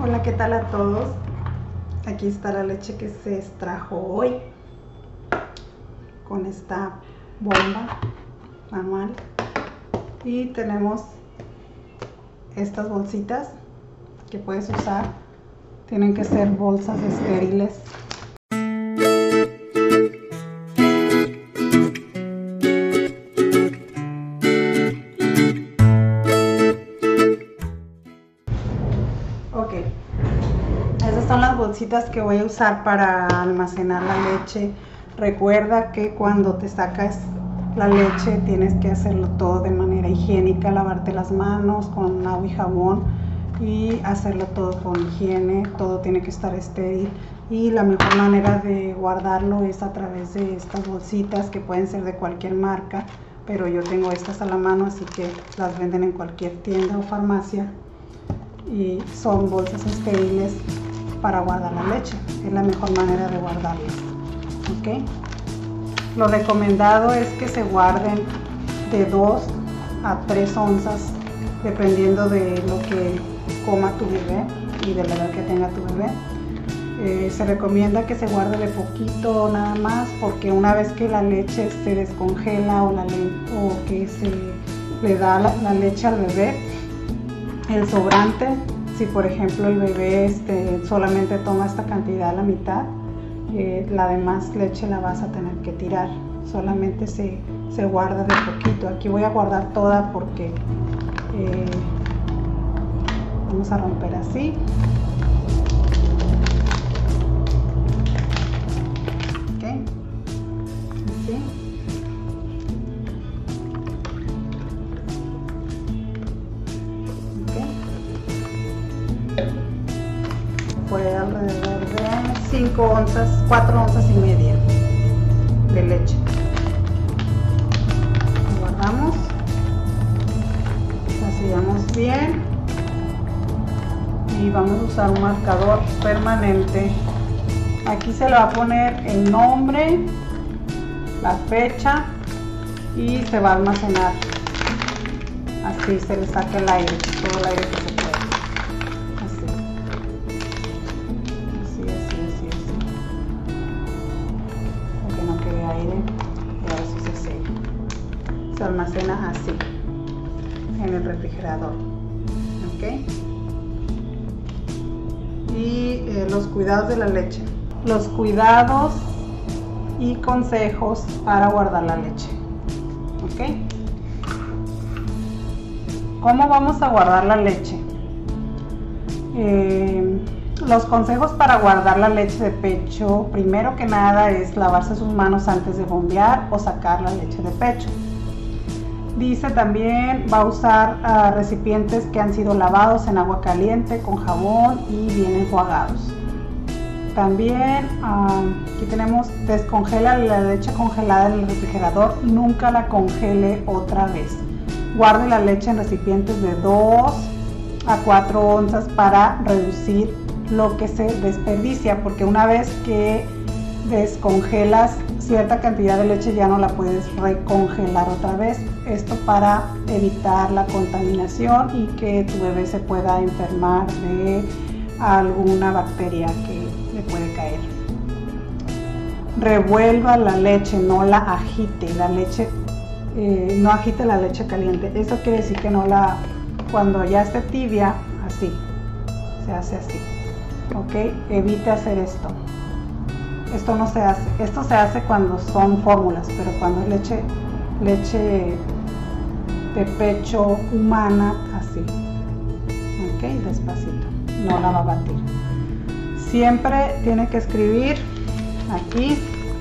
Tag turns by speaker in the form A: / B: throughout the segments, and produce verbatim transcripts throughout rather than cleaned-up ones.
A: Hola, ¿qué tal a todos? Aquí está la leche que se extrajo hoy con esta bomba manual, y tenemos estas bolsitas que puedes usar. Tienen que ser bolsas estériles. Ok, estas son las bolsitas que voy a usar para almacenar la leche. Recuerda que cuando te sacas la leche tienes que hacerlo todo de manera higiénica, lavarte las manos con agua y jabón y hacerlo todo con higiene. Todo tiene que estar estéril, y la mejor manera de guardarlo es a través de estas bolsitas, que pueden ser de cualquier marca, pero yo tengo estas a la mano, así que las venden en cualquier tienda o farmacia, y son bolsas estériles para guardar la leche. Es la mejor manera de guardarla. ¿Ok? Lo recomendado es que se guarden de dos a tres onzas, dependiendo de lo que coma tu bebé y de la edad que tenga tu bebé. Eh, se recomienda que se guarde de poquito nada más, porque una vez que la leche se descongela o, la o que se le da la, la leche al bebé, el sobrante, si por ejemplo el bebé este, solamente toma esta cantidad, la mitad, eh, la demás leche la vas a tener que tirar. Solamente se, se guarda de poquito. Aquí voy a guardar toda porque eh, vamos a romper así. Ok, así. Fue alrededor de cinco onzas, cuatro onzas y media de leche. Lo guardamos, vacíamos bien y vamos a usar un marcador permanente. Aquí se le va a poner el nombre, la fecha, y se va a almacenar. Así se le saca el aire, todo el aire que se puede. Y ahora sí se sella. Se almacena así en el refrigerador. ¿Ok? Y eh, los cuidados de la leche. Los cuidados y consejos para guardar la leche. ¿Ok? ¿Cómo vamos a guardar la leche? Eh, Los consejos para guardar la leche de pecho, primero que nada, es lavarse sus manos antes de bombear o sacar la leche de pecho. Dice también, va a usar uh, recipientes que han sido lavados en agua caliente con jabón y bien enjuagados. También uh, aquí tenemos, descongela la leche congelada en el refrigerador, nunca la congele otra vez. Guarde la leche en recipientes de dos a cuatro onzas para reducir lo que se desperdicia, porque una vez que descongelas cierta cantidad de leche ya no la puedes recongelar otra vez. Esto para evitar la contaminación y que tu bebé se pueda enfermar de alguna bacteria que le puede caer. Revuelva la leche, no la agite. La leche, eh, no agite la leche caliente. Eso quiere decir que no la, cuando ya esté tibia, así, se hace así. Ok, evite hacer esto. Esto no se hace. Esto se hace cuando son fórmulas, pero cuando es leche, leche de pecho humana, así. Ok, despacito. No la va a batir. Siempre tiene que escribir aquí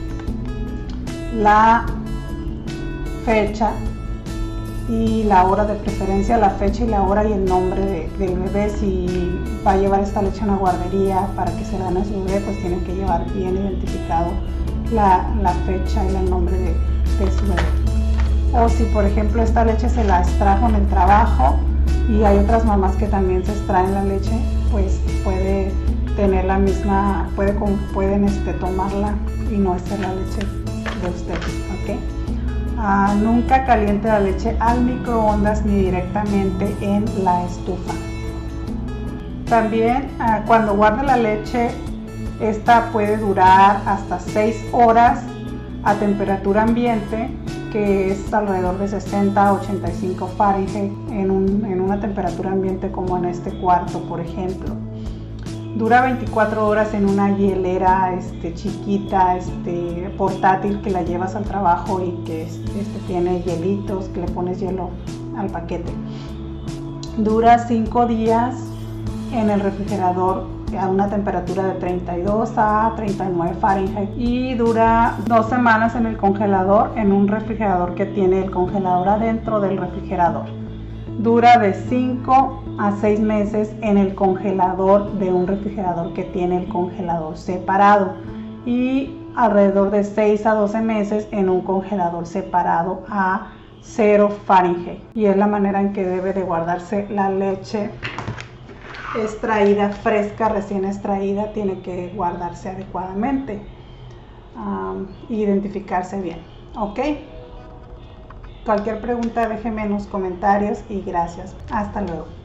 A: la fecha y la hora, de preferencia la fecha y la hora y el nombre de, del bebé. Si va a llevar esta leche a una guardería para que se la den a su bebé, pues tienen que llevar bien identificado la, la fecha y el nombre de, de su bebé. O si por ejemplo esta leche se la extrajo en el trabajo y hay otras mamás que también se extraen la leche, pues puede tener la misma, puede, pueden este, tomarla y no ser la leche de ustedes. ¿Ok? Uh, nunca caliente la leche al microondas ni directamente en la estufa. También uh, cuando guarde la leche, esta puede durar hasta seis horas a temperatura ambiente, que es alrededor de sesenta a ochenta y cinco Fahrenheit, en, un, en una temperatura ambiente como en este cuarto, por ejemplo. Dura veinticuatro horas en una hielera este, chiquita, este, portátil, que la llevas al trabajo y que este, tiene hielitos, que le pones hielo al paquete. Dura cinco días en el refrigerador a una temperatura de treinta y dos a treinta y nueve Fahrenheit, y dura dos semanas en el congelador, en un refrigerador que tiene el congelador adentro del refrigerador. Dura de cinco a seis meses en el congelador de un refrigerador que tiene el congelador separado, y alrededor de seis a doce meses en un congelador separado a cero Fahrenheit. Y es la manera en que debe de guardarse la leche extraída, fresca, recién extraída. Tiene que guardarse adecuadamente, um, identificarse bien. Ok, cualquier pregunta déjenme en los comentarios y gracias. Hasta luego.